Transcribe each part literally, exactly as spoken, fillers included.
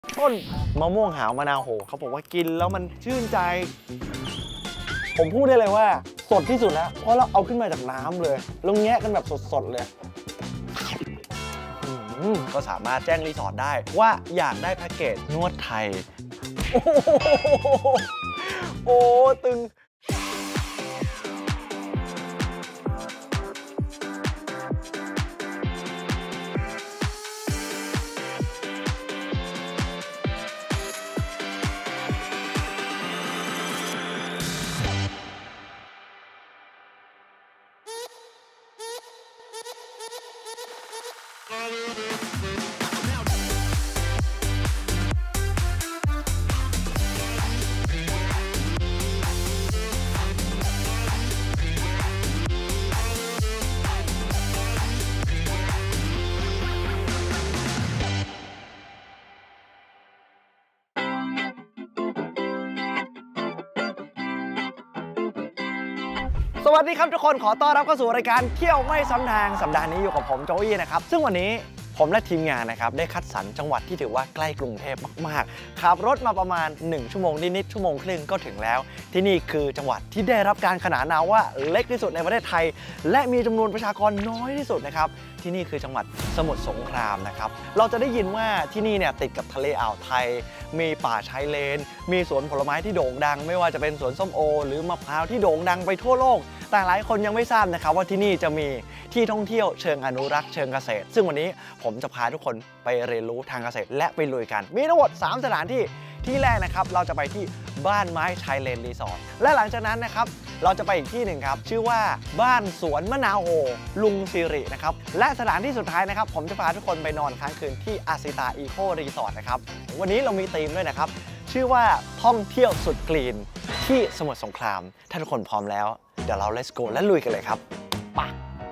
ต้นมะม่วงหาวมะนาวโหเขาบอกว่ากินแล้วมันชื่นใจผมพูดได้เลยว่าสดที่สุดแล้วเพราะเราเอาขึ้นมาจากน้ำเลยลงแงะกันแบบสดๆเลยก็สามารถแจ้งรีสอร์ทได้ว่าอยากได้แพ็กเกจนวดไทยโอ้ตึงสวัสดีครับทุกคนขอต้อนรับเข้าสู่รายการเที่ยวไม่ซ้ำทางสัปดาห์นี้อยู่กับผมโจอี้นะครับซึ่งวันนี้ผมและทีมงานนะครับได้คัดสรรจังหวัดที่ถือว่าใกล้กรุงเทพมากๆขับรถมาประมาณหนึ่งชั่วโมงนิดๆชั่วโมงครึ่งก็ถึงแล้วที่นี่คือจังหวัดที่ได้รับการขนานนามว่าเล็กที่สุดในประเทศไทยและมีจำนวนประชากรน้อยที่สุดนะครับที่นี่คือจังหวัดสมุทรสงครามนะครับเราจะได้ยินว่าที่นี่เนี่ยติดกับทะเลอ่าวไทยมีป่าชายเลนมีสวนผลไม้ที่โด่งดังไม่ว่าจะเป็นสวนส้มโอหรือมะพร้าวที่โด่งดังไปทั่วโลกแต่หลายคนยังไม่ทราบนะครับว่าที่นี่จะมีที่ท่องเที่ยวเชิงอนุรักษ์เชิงเกษตรซึ่งวันนี้ผมจะพาทุกคนไปเรียนรู้ทางเกษตรและไปลุยกันมีทั้งหมดสามสถานที่ที่แรกนะครับเราจะไปที่บ้านไม้ชายเลนรีสอร์ทและหลังจากนั้นนะครับเราจะไปอีกที่หนึ่งครับชื่อว่าบ้านสวนมะนาวโหลุงสิรินะครับและสถานที่สุดท้ายนะครับผมจะพาทุกคนไปนอนค้างคืนที่อาซิตาอีโครีสอร์ทนะครับวันนี้เรามีธีมด้วยนะครับชื่อว่าท่องเที่ยวสุดกรีนที่สมุทรสงครามถ้าทุกคนพร้อมแล้วเดี๋ยวเรา let's go และลุยกันเลยครับไป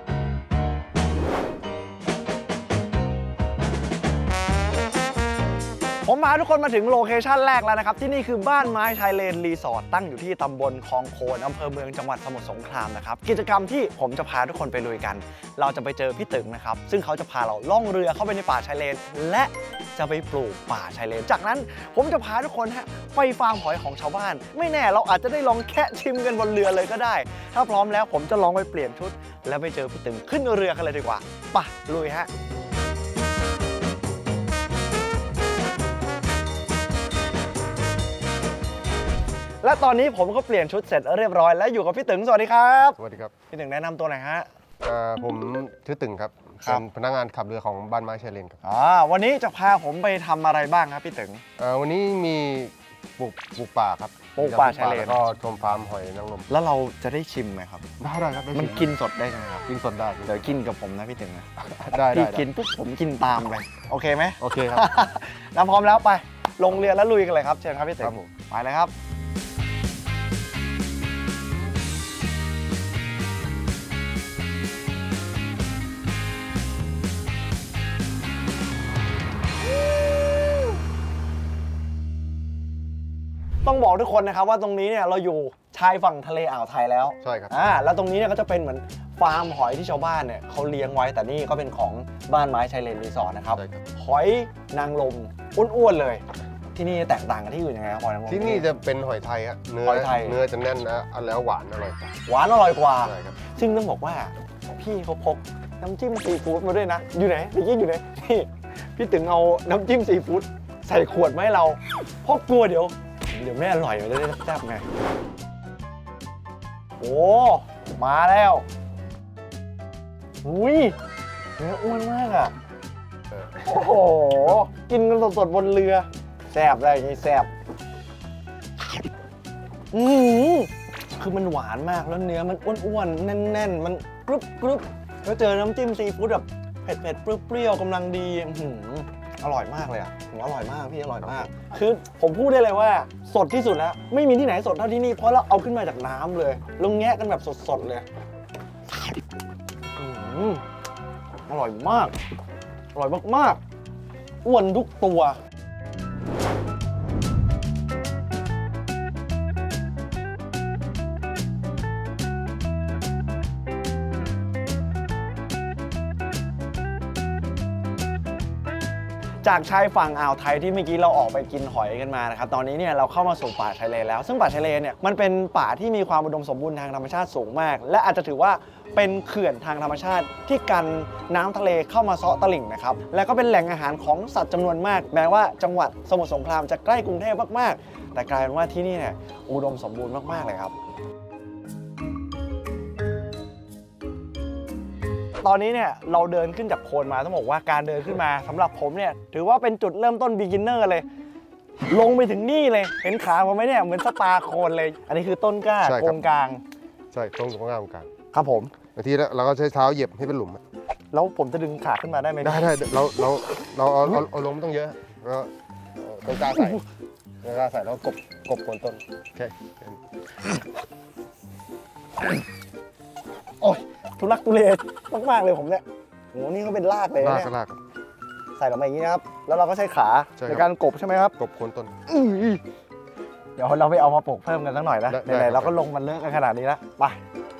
ผมพาทุกคนมาถึงโลเคชั่นแรกแล้วนะครับที่นี่คือบ้านไม้ชายเลนรีสอร์ทตั้งอยู่ที่ตำบลคลองโคนอำเภอเมืองจังหวัดสมุทรสงครามนะครับกิจกรรมที่ผมจะพาทุกคนไปลุยกันเราจะไปเจอพี่ตึงนะครับซึ่งเขาจะพาเราล่องเรือเข้าไปในป่าชายเลนและจะไปปลูกป่าชายเลนจากนั้นผมจะพาทุกคนฮะไปฟาร์มหอยของชาวบ้านไม่แน่เราอาจจะได้ลองแคะชิมกันบนเรือเลยก็ได้ถ้าพร้อมแล้วผมจะลองไปเปลี่ยนชุดแล้วไปเจอพี่ตึงขึ้นเรือกันเลยดีกว่าไปลุยฮะและตอนนี้ผมก็เปลี่ยนชุดเสร็จเรียบร้อยแล้วอยู่กับพี่ตึงสวัสดีครับสวัสดีครับพี่ตึงแนะนำตัวหน่อยฮะผมชื่อตึงครับเป็นพนักงานขับเรือของบ้านไม้ชายเลนครับอ๋อวันนี้จะพาผมไปทำอะไรบ้างครับพี่ตึงวันนี้มีปลูกปลูกป่าครับปลูกป่าชายเลนแล้วก็ชมฟาร์มหอยนางรมแล้วเราจะได้ชิมไหมครับได้ได้ครับมันกินสดได้ไหมครับกินสดได้เดี๋ยวกินกับผมนะพี่ตึงนะได้พี่กินปุ๊บผมกินตามเลยโอเคไหมโอเคครับน้ำพร้อมแล้วไปลงเรือแล้วลุยกันเลยครับเชิญครับพี่ตึงไปเลยครับต้องบอกทุกคนนะครับว่าตรงนี้เนี่ยเราอยู่ชายฝั่งทะเลอ่าวไทยแล้วใช่ครับอ่าแล้วตรงนี้เนี่ยก็จะเป็นเหมือนฟาร์มหอยที่ชาวบ้านเนี่ยเขาเลี้ยงไว้แต่นี่ก็เป็นของบ้านไม้ชายเลนรีสอร์ทนะครับหอยนางรมอ้วนๆเลยที่นี่แตกต่างกันที่อื่นยังไงครับหอยนางรมที่นี่จะเป็นหอยไทยฮะเนื้อเนื้อจะแน่นนะแล้วหวานอร่อยหวานอร่อยกว่าใช่ครับซึ่งต้องบอกว่าพี่เขาพกน้ำจิ้มซีฟู้ดมาด้วยนะอยู่ไหนพี่กี้อยู่ไหนนี่พี่ตึงเอาน้ำจิ้มซีฟู้ดใส่ขวดมาให้เราเพราะกลัวเดี๋ยวเดี๋ยวไม่อร่อยเลยแซ่บไงโอ้มาแล้วอุ้ยเนื้ออ้วนมากอ่ะโอ้โหกินกันสดๆบนเรือแซ่บอะไรอย่างงี้แซ่บอือคือมันหวานมากแล้วเนื้อมันอ้วนๆแน่นๆมันกรุบกรุบแล้วเจอน้ำจิ้มซีฟู้ดแบบเผ็ดๆเปรี้ยวๆกำลังดีอร่อยมากเลยอ่ะอร่อยมากพี่อร่อยมากคือผมพูดได้เลยว่าสดที่สุดแล้วไม่มีที่ไหนสดเท่าที่นี่เพราะเราเอาขึ้นมาจากน้ำเลยลงแงะกันแบบสดๆเลยอร่อยมากอร่อยมากๆอ้วนทุกตัวจากชายฝั่งอ่าวไทยที่เมื่อกี้เราออกไปกินหอยกันมานะครับตอนนี้เนี่ยเราเข้ามาสู่ป่าชายเลนแล้วซึ่งป่าชายเลนเนี่ยมันเป็นป่าที่มีความอุดมสมบูรณ์ทางธรรมชาติสูงมากและอาจจะถือว่าเป็นเขื่อนทางธรรมชาติที่กันน้ำทะเลเข้ามาเซาะตลิ่งนะครับและก็เป็นแหล่งอาหารของสัตว์จำนวนมากแม้ว่าจังหวัดสมุทรสงครามจะใกล้กรุงเทพมากๆแต่กลายเป็นว่าที่นี่เนี่ยอุดมสมบูรณ์มากๆเลยครับตอนนี้เนี่ยเราเดินขึ้นจากโคลนมาต้องบอกว่าการเดินขึ้นมาสำหรับผมเนี่ยถือว่าเป็นจุดเริ่มต้น beginner เลยลงไปถึงนี่เลยเห็นขาผมไหมเนี่ยเหมือนสปาโคลนเลยอันนี้คือต้นกล้าโคนกลางใช่ต้นกล้ากลางครับผมบางทีเราก็ใช้เท้าเหยียบให้เป็นหลุมแล้วผมจะดึงขาขึ้นมาได้ไหมได้ได้เราเราเราเอาเอาลงไม่ต้องเยอะแล้วต้นกล้าใส่ต้นกล้าใส่แล้วกบกบโคนต้นโอเคโอ้ยทุลักทุเลมากๆเลยผมเนี่ยโอ้นี่ก็เป็นรากเลยเนี่ยรากใส่ลงมาอย่างนี้นะครับแล้วเราก็ใช้ขาในการกบใช่ไหมครับกบโคนต้นเดี๋ยวเราไปเอามาปลูกเพิ่มกันสักหน่อยนะไหนๆเราก็ลงมันเลอะกันขนาดนี้แล้วไป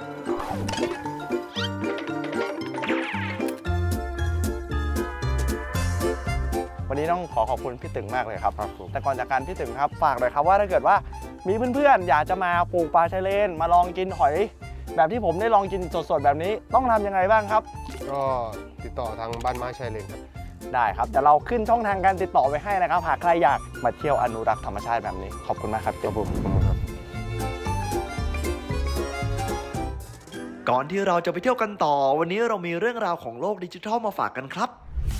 วันนี้ต้องขอขอบคุณพี่ตึงมากเลยครับแต่ก่อนจากการพี่ตึงครับฝากเลยครับว่าถ้าเกิดว่ามีเพื่อนๆอยากจะมาปลูกปลาชายเลนมาลองกินหอยแบบที่ผมได้ลองกินสดๆแบบนี้ต้องทำยังไงบ้างครับก็ติดต่อทางบ้านไม้ชายเลนครับได้ครับแต่เราขึ้นช่องทางการติดต่อไว้ให้นะครับหากใครอยากมาเที่ยวอนุรักษ์ธรรมชาติแบบนี้ขอบคุณมากครับเจ้าบุ๋มครับก่อนที่เราจะไปเที่ยวกันต่อวันนี้เรามีเรื่องราวของโลกดิจิทัลมาฝากกันครับ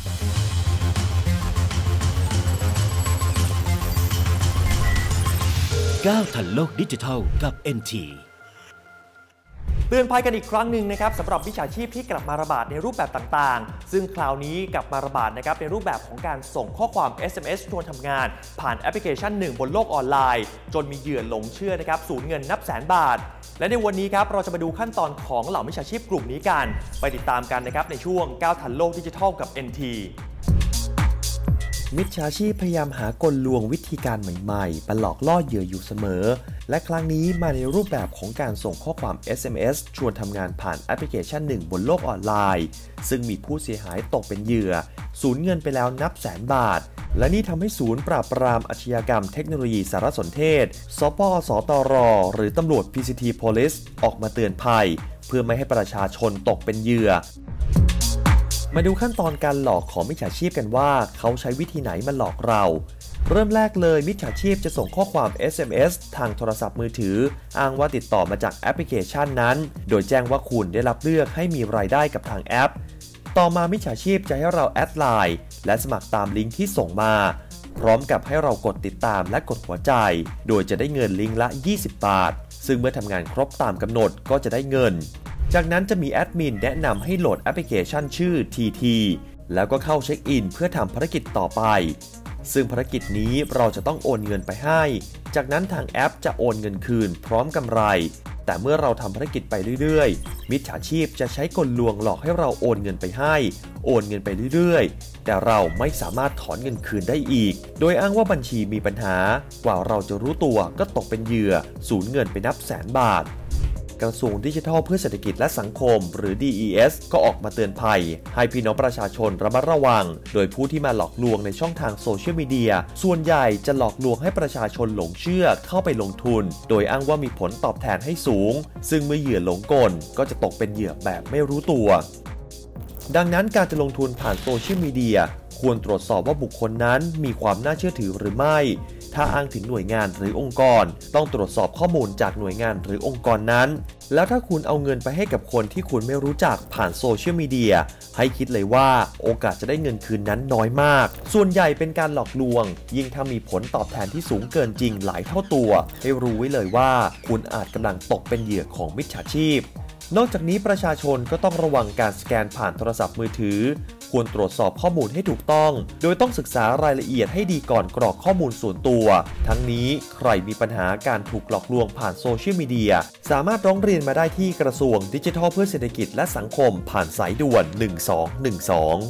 ก้าวทันโลกดิจิทัลกับ เอ็น ทีเตือนภัยกันอีกครั้งหนึ่งนะครับสำหรับมิจฉาชีพที่กลับมาระบาดในรูปแบบต่างๆซึ่งคราวนี้กลับมาระบาดนะครับในรูปแบบของการส่งข้อความ เอส เอ็ม เอส ชวนทำงานผ่านแอปพลิเคชันหนึ่งบนโลกออนไลน์จนมีเหยื่อหลงเชื่อนะครับสูญเงินนับแสนบาทและในวันนี้ครับเราจะมาดูขั้นตอนของเหล่ามิจฉาชีพกลุ่มนี้กันไปติดตามกันนะครับในช่วงก้าวทันโลกดิจิทัลกับ เอ็น ที มิจฉาชีพพยายามหากลลวงวิธีการใหม่ๆมาหลอกล่อเหยื่ออยู่เสมอและครั้งนี้มาในรูปแบบของการส่งข้อความ เอส เอ็ม เอส ชวนทำงานผ่านแอปพลิเคชันหนึ่งบนโลกออนไลน์ซึ่งมีผู้เสียหายตกเป็นเหยื่อสูญเงินไปแล้วนับแสนบาทและนี่ทำให้ศูนย์ปราบปรามอาชญากรรมเทคโนโลยีสารสนเทศสปสตรหรือตำรวจ พี ซี ที Police ออกมาเตือนภัยเพื่อไม่ให้ประชาชนตกเป็นเหยื่อมาดูขั้นตอนการหลอกของมิจฉาชีพกันว่าเขาใช้วิธีไหนมาหลอกเราเริ่มแรกเลยมิจฉาชีพจะส่งข้อความ เอส เอ็ม เอส ทางโทรศัพท์มือถืออ้างว่าติดต่อมาจากแอปพลิเคชันนั้นโดยแจ้งว่าคุณได้รับเลือกให้มีรายได้กับทางแอปต่อมามิจฉาชีพจะให้เราแอดไลน์และสมัครตามลิงก์ที่ส่งมาพร้อมกับให้เรากดติดตามและกดหัวใจโดยจะได้เงินลิงก์ละยี่สิบบาทซึ่งเมื่อทำงานครบตามกำหนดก็จะได้เงินจากนั้นจะมีแอดมินแนะนำให้โหลดแอปพลิเคชันชื่อ ที ที แล้วก็เข้าเช็คอินเพื่อทำภารกิจต่อไปซึ่งภารกิจนี้เราจะต้องโอนเงินไปให้จากนั้นทางแอปจะโอนเงินคืนพร้อมกำไรแต่เมื่อเราทำภารกิจไปเรื่อยๆมิจฉาชีพจะใช้กลลวงหลอกให้เราโอนเงินไปให้โอนเงินไปเรื่อยๆแต่เราไม่สามารถถอนเงินคืนได้อีกโดยอ้างว่าบัญชีมีปัญหากว่าเราจะรู้ตัวก็ตกเป็นเหยื่อสูญเงินไปนับแสนบาทกระทรวงดิจิทัลเพื่อเศรษฐกิจและสังคมหรือ ดี อี เอส ก็ออกมาเตือนภัยให้พี่น้องประชาชนระมัดระวังโดยผู้ที่มาหลอกลวงในช่องทางโซเชียลมีเดียส่วนใหญ่จะหลอกลวงให้ประชาชนหลงเชื่อเข้าไปลงทุนโดยอ้างว่ามีผลตอบแทนให้สูงซึ่งเมื่อเหยื่อหลงกลก็จะตกเป็นเหยื่อแบบไม่รู้ตัวดังนั้นการจะลงทุนผ่านโซเชียลมีเดียควรตรวจสอบว่าบุคคลนั้นมีความน่าเชื่อถือหรือไม่ถ้าอ้างถึงหน่วยงานหรือองค์กรต้องตรวจสอบข้อมูลจากหน่วยงานหรือองค์กรนั้นแล้วถ้าคุณเอาเงินไปให้กับคนที่คุณไม่รู้จักผ่านโซเชียลมีเดียให้คิดเลยว่าโอกาสจะได้เงินคืนนั้นน้อยมากส่วนใหญ่เป็นการหลอกลวงยิ่งถ้ามีผลตอบแทนที่สูงเกินจริงหลายเท่าตัวให้รู้ไว้เลยว่าคุณอาจกำลังตกเป็นเหยื่อของมิจฉาชีพนอกจากนี้ประชาชนก็ต้องระวังการสแกนผ่านโทรศัพท์มือถือควรตรวจสอบข้อมูลให้ถูกต้องโดยต้องศึกษารายละเอียดให้ดีก่อนกรอกข้อมูลส่วนตัวทั้งนี้ใครมีปัญหาการถูกหลอกลวงผ่านโซเชียลมีเดียสามารถร้องเรียนมาได้ที่กระทรวงดิจิทัลเพื่อเศรษฐกิจและสังคมผ่านสายด่วนหนึ่งสองหนึ่งสอง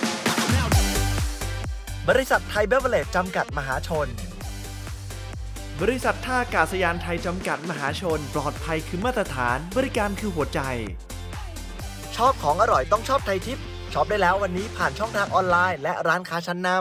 บริษัทไทยเบเวอเรจจำกัดมหาชนบริษัทท่าอากาศยานไทยจำกัดมหาชนปลอดภัยคือมาตรฐานบริการคือหัวใจชอบของอร่อยต้องชอบไทยทิปช็อปได้แล้ววันนี้ผ่านช่องทางออนไลน์และร้านค้าชั้นนำ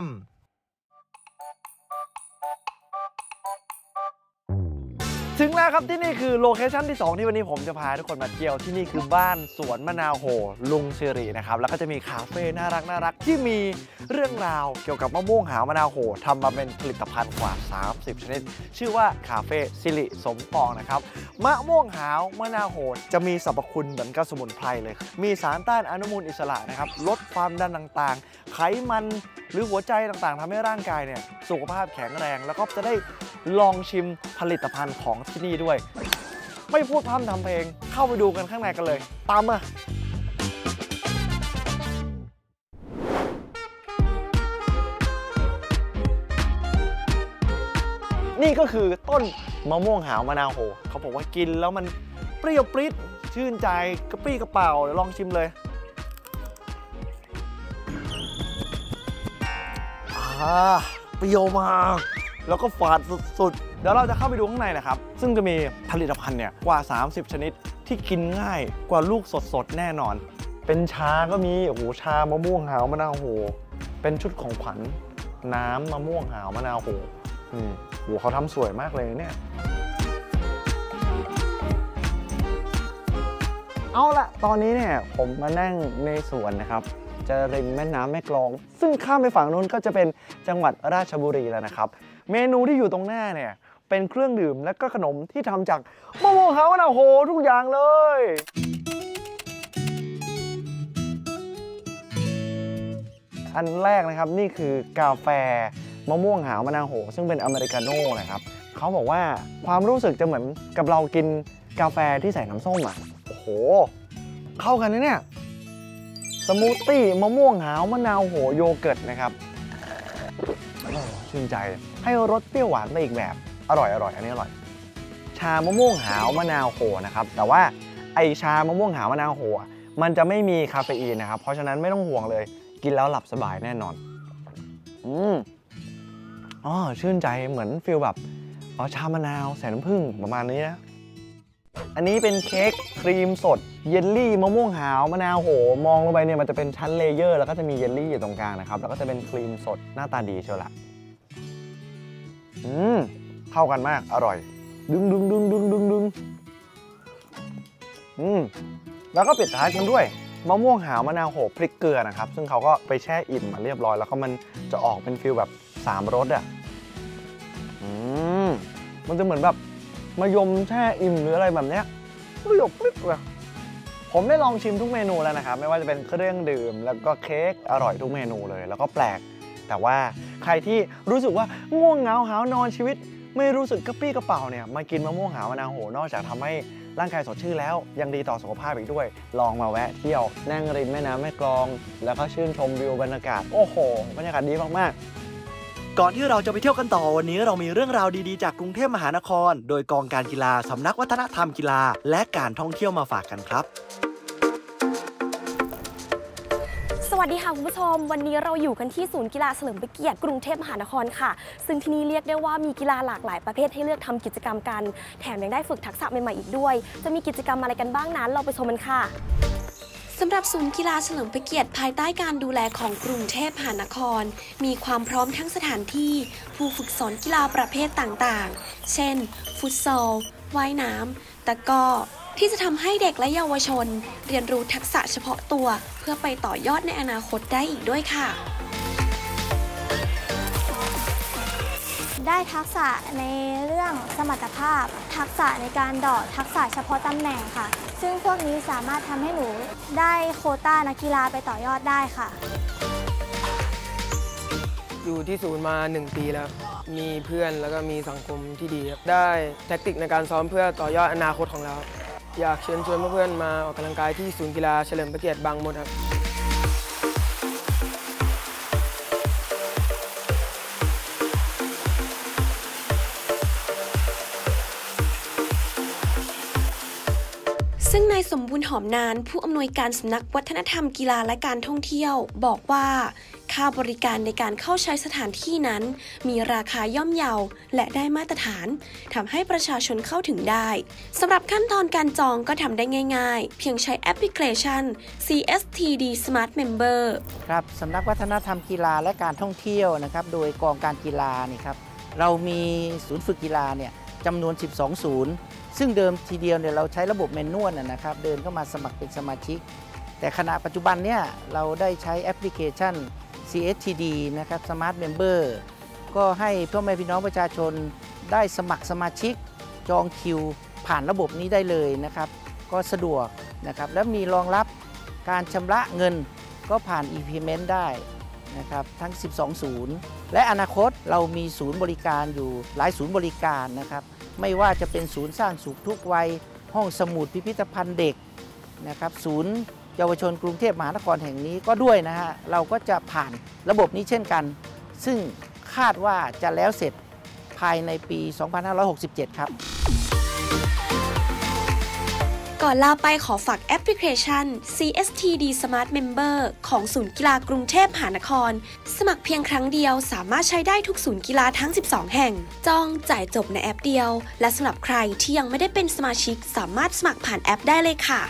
ถึงแล้วครับที่นี่คือโลเคชั่นที่สองที่วันนี้ผมจะพาทุกคนมาเที่ยวที่นี่คือบ้านสวนมะนาวโหลุงสิรินะครับแล้วก็จะมีคาเฟ่น่ารักน่ารักที่มีเรื่องราวเกี่ยวกับมะม่วงหาวมะนาวโหทำมาเป็นผลิตภัณฑ์กว่าสามสิบชนิดชื่อว่าคาเฟ่สิริสมปองนะครับมะม่วงหาวมะนาวโหจะมีสรรพคุณเหมือนกับสมุนไพรเลยมีสารต้านอนุมูลอิสระนะครับลดความดันต่างๆไขมันหรือหัวใจต่างๆทำให้ร่างกายเนี่ยสุขภาพแข็งแรงแล้วก็จะได้ลองชิมผลิตภัณฑ์ของที่นี่ด้วยไม่พูดพร่ำทำเพลงเข้าไปดูกันข้างในกันเลยตามมานี่ก็คือต้นมะม่วงหาวมะนาวโหเขาบอกว่ากินแล้วมันเปรี้ยวปริ๊ดชื่นใจกระปรี้กระเป๋าเดี๋ยวลองชิมเลยอ่าเปรี้ยวมากแล้วก็ฝาดสุดๆเดี๋ยวเราจะเข้าไปดูข้างในนะครับซึ่งจะมีผลิตภัณฑ์เนี่ยกว่าสามสิบชนิดที่กินง่ายกว่าลูกสดๆแน่นอนเป็นชาก็มีโอ้โหชามะม่วงหาวมะนาวโหเป็นชุดของขวัญน้ำมะม่วงหาวมะนาวโหอืมโหเขาทำสวยมากเลยเนี่ยเอาละตอนนี้เนี่ยผมมานั่งในสวนนะครับจะริมแม่น้ำแม่กลองซึ่งข้ามไปฝั่งนู้นก็จะเป็นจังหวัดราชบุรีแล้วนะครับเมนูที่อยู่ตรงหน้าเนี่ยเป็นเครื่องดื่มและก็ขนมที่ทำจากมะม่วงหาวมะนาวโหทุกอย่างเลยอันแรกนะครับนี่คือกาแฟมะม่วงหาวมะนาวโหซึ่งเป็นอเมริกาโน่นะครับเขาบอกว่าความรู้สึกจะเหมือนกับเรากินกาแฟที่ใส่น้ำส้มอ่ะโอ้โหเข้ากันนะเนี่ยสมูทตี้มะม่วงหาวมะนาวโหโยเกิร์ตนะครับชื่นใจให้รสเปรี้ยวหวานไปอีกแบบอร่อยอร่อยอันนี้อร่อยชามะม่วงหาวมะนาวโหนะครับแต่ว่าไอชามะม่วงหาวมะนาวโหมันจะไม่มีคาเฟอีนนะครับเพราะฉะนั้นไม่ต้องห่วงเลยกินแล้วหลับสบายแน่นอนอืมอ๋อชื่นใจเหมือนฟีลแบบอ๋อชามะนาวใส่น้ำผึ้งประมาณนี้นะอันนี้เป็นเค้กครีมสดเยลลี่มะม่วงหาวมะนาวโหมองลงไปเนี่ยมันจะเป็นชั้นเลเยอร์แล้วก็จะมีเยลลี่อยู่ตรงกลางนะครับแล้วก็จะเป็นครีมสดหน้าตาดีเชียวละอืมเข้ากันมากอร่อยดึงดึงดึงดึงดึงดึงอืมแล้วก็ปิดท้ายกันด้วยมะม่วงหาวมะนาวโหพริกเกลือนะครับซึ่งเขาก็ไปแช่อิ่มมาเรียบร้อยแล้วก็มันจะออกเป็นฟิลแบบสามรสอ่ะอืมมันจะเหมือนแบบมะยมแช่อิ่มหรืออะไรแบบเนี้ยเปรี้ยวปิ๊บเลยผมได้ลองชิมทุกเมนูแล้วนะครับไม่ว่าจะเป็นเครื่องดื่มแล้วก็เค้กอร่อยทุกเมนูเลยแล้วก็แปลกแต่ว่าใครที่รู้สึกว่าง่วงเหงาหาวนอนชีวิตไม่รู้สึกกระปรี้กระเป๋าเนี่ยมากินมะม่วงหาวมะนาวโหนอกจากทำให้ร่างกายสดชื่นแล้วยังดีต่อสุขภาพอีกด้วยลองมาแวะเที่ยวนั่งริมแม่น้ำแม่กลองแล้วก็ชื่นชมวิวบรรยากาศโอ้โหบรรยากาศดีมากๆก่อนที่เราจะไปเที่ยวกันต่อวันนี้เรามีเรื่องราวดีๆจากกรุงเทพมหานครโดยกองการกีฬาสำนักวัฒนธรรมกีฬาและการท่องเที่ยวมาฝากกันครับสวัสดีค่ะคุณผู้ชมวันนี้เราอยู่กันที่ศูนย์กีฬาเฉลิมพระเกียรติกรุงเทพมหานครค่ะซึ่งที่นี่เรียกได้ว่ามีกีฬาหลากหลายประเภทให้เลือกทำกิจกรรมกันแถมยังได้ฝึกทักษะใหม่ๆอีกด้วยจะมีกิจกรรมอะไรกันบ้างนั้นเราไปชมกันค่ะสำหรับศูนย์กีฬาเฉลิมพระเกียรติภายใต้การดูแลของกรุงเทพมหานครมีความพร้อมทั้งสถานที่ผู้ฝึกสอนกีฬาประเภทต่างๆเช่นฟุตซอลว่ายน้ำตะกร้อที่จะทำให้เด็กและเยาวชนเรียนรู้ทักษะเฉพาะตัวเพื่อไปต่อยอดในอนาคตได้อีกด้วยค่ะได้ทักษะในเรื่องสมรรถภาพทักษะในการเดาะทักษะเฉพาะตำแหน่งค่ะซึ่งพวกนี้สามารถทำให้หนูได้โควต้านักกีฬาไปต่อยอดได้ค่ะอยู่ที่ศูนย์มาหนึ่งปีแล้วมีเพื่อนแล้วก็มีสังคมที่ดีครับได้แทคนิคในการซ้อมเพื่อต่อยอดอนาคตของเราอยากเชิญชวนเพื่อนๆมาออกกำลังกายที่ศูนย์กีฬาเฉลิมพระเกียรติบางมดครับซึ่งในายสมบูรณ์หอมนานผู้อำนวยการสำนักวัฒนธรรมกีฬาและการท่องเที่ยวบอกว่าค่าบริการในการเข้าใช้สถานที่นั้นมีราคาย่อมเยาและได้มาตรฐานทำให้ประชาชนเข้าถึงได้สำหรับขั้นตอนการจองก็ทำได้ง่ายๆเพียงใช้แอปพลิเคชัน ซี เอส ที ดี Smart Member ครับสำนักวัฒนธรรมกีฬาและการท่องเที่ยวนะครับโดยกองการกีฬานี่ครับเรามีศูนย์ฝึกกีฬาเนี่ยจำนวนสิบสองศูนย์ซึ่งเดิมทีเดียวเนี่ยเราใช้ระบบแมนนวลนะครับเดินเข้ามาสมัครเป็นสมาชิกแต่ขณะปัจจุบันเนี่ยเราได้ใช้แอปพลิเคชัน ซี เอส ที ดี นะครับ Smart Member ก็ให้พ่อแม่พี่น้องประชาชนได้สมัครสมาชิกจองคิวผ่านระบบนี้ได้เลยนะครับก็สะดวกนะครับและมีรองรับการชำระเงินก็ผ่าน e-payment ได้นะครับทั้งสิบสองศูนย์และอนาคตเรามีศูนย์บริการอยู่หลายศูนย์บริการนะครับไม่ว่าจะเป็นศูนย์สร้างสุขทุกวัยห้องสมุดพิพิธภัณฑ์เด็กนะครับศูนย์เยาวชนกรุงเทพมหานครแห่งนี้ก็ด้วยนะฮะเราก็จะผ่านระบบนี้เช่นกันซึ่งคาดว่าจะแล้วเสร็จภายในปี สองพันห้าร้อยหกสิบเจ็ด ครับก่อนลาไปขอฝากแอปพลิเคชัน ซี เอส ที ดี Smart Member ของศูนย์กีฬากรุงเทพมหานครสมัครเพียงครั้งเดียวสามารถใช้ได้ทุกศูนย์กีฬาทั้งสิบสองแห่งจองจ่ายจบในแอปเดียวและสำหรับใครที่ยังไม่ได้เป็นสมาชิกสามารถสมัครผ่านแอปได้เลยค่ะ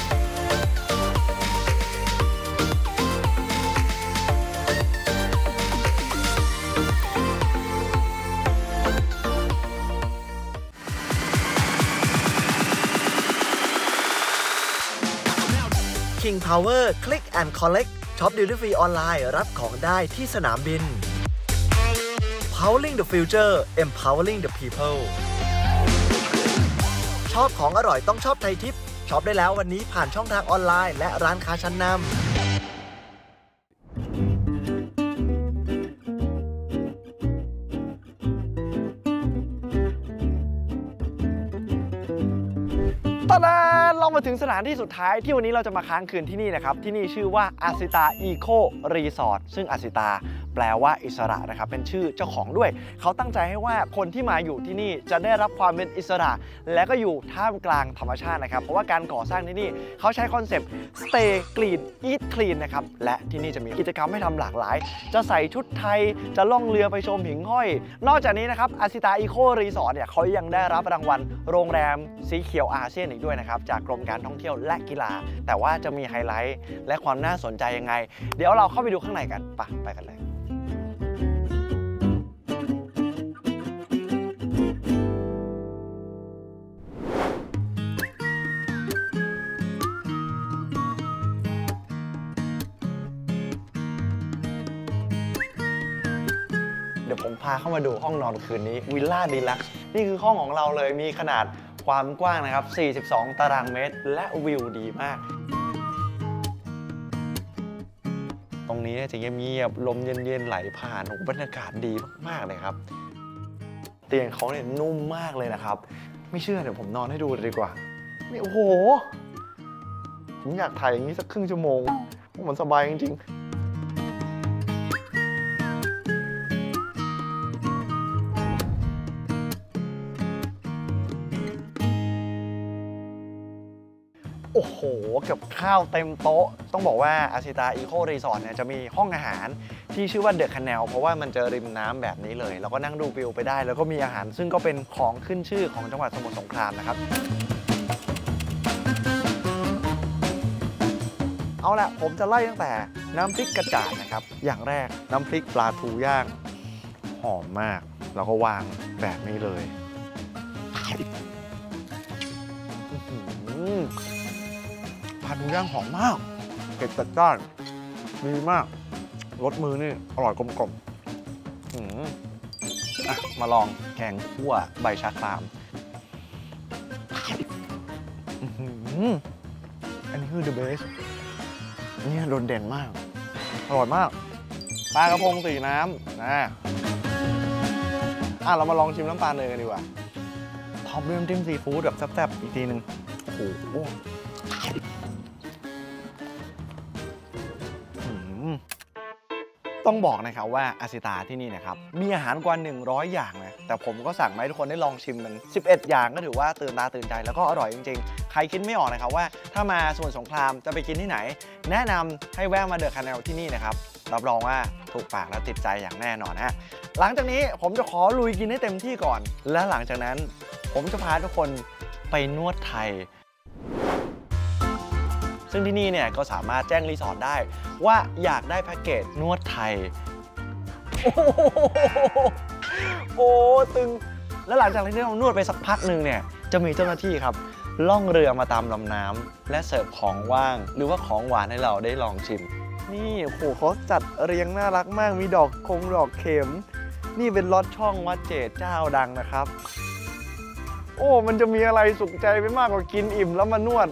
King Power Click and Collect ช็อป Delivery ออนไลน์รับของได้ที่สนามบิน Powering the Future Empowering the People ชอบของอร่อยต้องชอบไทยทิปช็อปได้แล้ววันนี้ผ่านช่องทางออนไลน์และร้านค้าชั้นนำตอนนั้นเรามาถึงสถานที่สุดท้ายที่วันนี้เราจะมาค้างคืนที่นี่นะครับที่นี่ชื่อว่าอาสิตาอีโครีสอร์ทซึ่งอาสิตาแปลว่าอิสระนะครับเป็นชื่อเจ้าของด้วยเขาตั้งใจให้ว่าคนที่มาอยู่ที่นี่จะได้รับความเป็นอิสระและก็อยู่ท่ามกลางธรรมชาตินะครับเพราะว่าการก่อสร้างที่นี่เขาใช้คอนเซปต์ Stay Clean Eat Clean นะครับและที่นี่จะมีกิจกรรมให้ทำหลากหลายจะใส่ชุดไทยจะล่องเรือไปชมหิ่งห้อยนอกจากนี้นะครับอาสิตาอีโครีสอร์ทเนี่ยเขายังได้รับรางวัลโรงแรมสีเขียวอาเซียนอีกด้วยนะครับจากกรมการท่องเที่ยวและกีฬาแต่ว่าจะมีไฮไลท์และความน่าสนใจยังไงเดี๋ยวเราเข้าไปดูข้างในกันไปไปกันเลยเดี๋ยวผมพาเข้ามาดูห้องนอนคืนนี้วิลล่าดีลักซ์นี่คือห้องของเราเลยมีขนาดความกว้างนะครับสี่สิบสองตารางเมตรและวิวดีมากตรงนี้จะเงียบๆลมเย็นๆไหลผ่านบรรยากาศดีมากๆเลยครับเตียงเขาเนี่ยนุ่มมากเลยนะครับไม่เชื่อเดี๋ยวผมนอนให้ดูเลยดีกว่านี่โอ้โหผมอยากถ่ายอย่างนี้สักครึ่งชั่วโมงมันสบายจริงๆโอ้โหกับข้าวเต็มโต๊ะต้องบอกว่าอาสิตาอีโครีสอร์ทเนี่ยจะมีห้องอาหารที่ชื่อว่าเดอะคาแนลเพราะว่ามันจะริมน้ำแบบนี้เลยแล้วก็นั่งดูวิวไปได้แล้วก็มีอาหารซึ่งก็เป็นของขึ้นชื่อของจังหวัดสมุทรสงครามนะครับเอาละผมจะไล่ตั้งแต่น้ำพริกกระจาดนะครับอย่างแรกน้ำพริกปลาทูย่างหอมมากแล้วก็วางแบบนี้เลยปลาทูย่างหอมมากเผ็ดจัดจ้านดีมากรสมือนี่อร่อยกลมกล่อมอ่ะมาลองแกงคั่วใบชะครามอันนี้คือ the best อันนี้โดดเด่นมากอร่อยมากปลากระพงสีน้ำนะอ่ะเรามาลองชิมน้ำปลาเนยกันดีกว่าพร้อมด้วยน้ำจิ้มซีฟู้ดแบบแซ่บๆอีกทีนึงโอ้โหต้องบอกนะครับว่าอาสิตาที่นี่นะครับมีอาหารกว่าหนึ่งร้อยอย่างนะแต่ผมก็สั่งมาให้ทุกคนได้ลองชิมมันสิบเอ็ดอย่างก็ถือว่าตื่นตาตื่นใจแล้วก็อร่อยจริงๆใครรคิดไม่ออกนะครับว่าถ้ามาสมุทรสงครามจะไปกินที่ไหนแนะนำให้แวะมาเดอะคาเนลที่นี่นะครับรับรองว่าถูกปากและติดใจอย่างแน่นอนฮะหลังจากนี้ผมจะขอลุยกินให้เต็มที่ก่อนและหลังจากนั้นผมจะพาทุกคนไปนวดไทยซึ่งที่นี่เนี่ยก็สามารถแจ้งรีสอร์ทได้ว่าอยากได้แพ็กเกจนวดไทยโอ้โหโอ้ตึงแล้วหลังจากที่เรานวดไปสักพักหนึ่งเนี่ยจะมีเจ้าหน้าที่ครับล่องเรือมาตามลำน้ำและเสิร์ฟของว่างหรือว่าของหวานให้เราได้ลองชิมนี่โอ้โหเขาจัดเรียงน่ารักมากมีดอกคงดอกเข็มนี่เป็นรสช่องวัดเจดเจ้าดังนะครับโอ้มันจะมีอะไรสุขใจไปมากกว่ากินอิ่มแล้วมานวด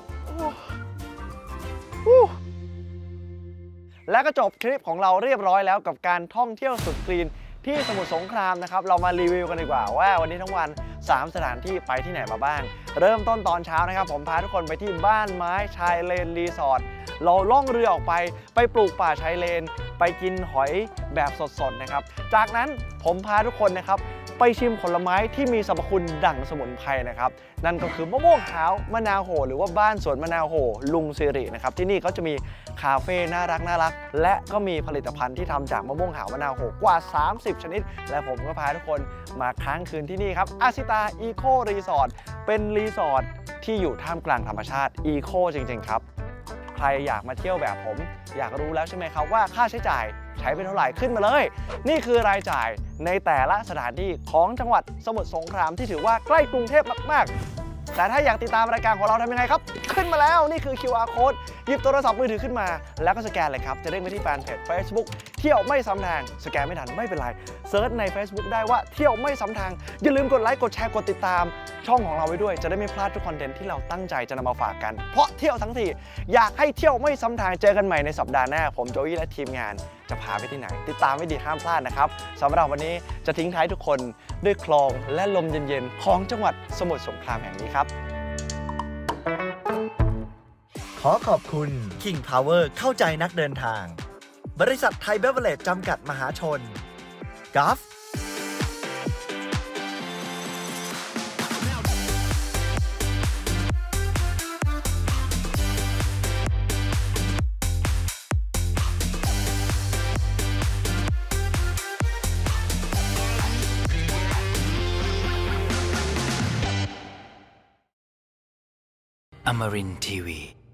และก็จบคลิปของเราเรียบร้อยแล้วกับการท่องเที่ยวสุดกรีนที่สมุทรสงครามนะครับเรามารีวิวกันดีกว่าว่าวันนี้ทั้งวันสามสถานที่ไปที่ไหนมาบ้างเริ่มต้นตอนเช้านะครับผมพาทุกคนไปที่บ้านไม้ชายเลนรีสอร์ทเราล่องเรือออกไปไปปลูกป่าชายเลนไปกินหอยแบบสดๆนะครับจากนั้นผมพาทุกคนนะครับไปชิมผลไม้ที่มีสรรพคุณดั่งสมุนไพรนะครับนั่นก็คือมะม่วงขาวมะนาวโหหรือว่าบ้านสวนมะนาวโหลุงสิรินะครับที่นี่เขาจะมีคาเฟ่น่ารักน่ารักและก็มีผลิตภัณฑ์ที่ทำจากมะม่วงขาวมะนาวโหกว่าสามสิบชนิดและผมก็พาทุกคนมาค้างคืนที่นี่ครับอาซิตาอีโครีสอร์ทเป็นรีสอร์ทที่อยู่ท่ามกลางธรรมชาติอีโคจริงๆครับใครอยากมาเที่ยวแบบผมอยากรู้แล้วใช่ไหมครับว่าค่าใช้จ่ายใช้ไปเท่าไหร่ขึ้นมาเลยนี่คือรายจ่ายในแต่ละสถานที่ของจังหวัดสมุทรสงครามที่ถือว่าใกล้กรุงเทพมากๆแต่ถ้าอยากติดตามรายการของเราทำยังไงครับขึ้นมาแล้วนี่คือ คิว อาร์ Code หยิบโทรศัพท์มือถือขึ้นมาแล้วก็สแกนเลยครับจะเด้งไปที่แฟนเพจ Facebook เที่ยวไม่ซ้ำทางสแกนไม่ทันไม่เป็นไรเซิร์ชใน Facebook ได้ว่าเที่ยวไม่ซ้ำทางอย่าลืมกดไลค์กดแชร์กดติดตามช่องของเราไว้ด้วยจะได้ไม่พลาดทุกคอนเทนต์ที่เราตั้งใจจะนำมาฝากกันเพราะเที่ยวทั้งทีอยากให้เที่ยวไม่ซ้ำทางเจอกันใหม่ในสัปดาห์หน้าผมโจอี้และทีมงานจะพาไปที่ไหนติดตามไม่ดีห้ามพลาดนะครับสำหรับวันนี้จะทิ้งท้ายทุกคนด้วยคลองและลมเย็นๆของจังหวัดสมุทรสงครามแห่งนี้ครับขอขอบคุณ King Power เข้าใจนักเดินทางบริษัทไทยเบเวอเรจจำกัดมหาชนกัฟ Amarin ที วี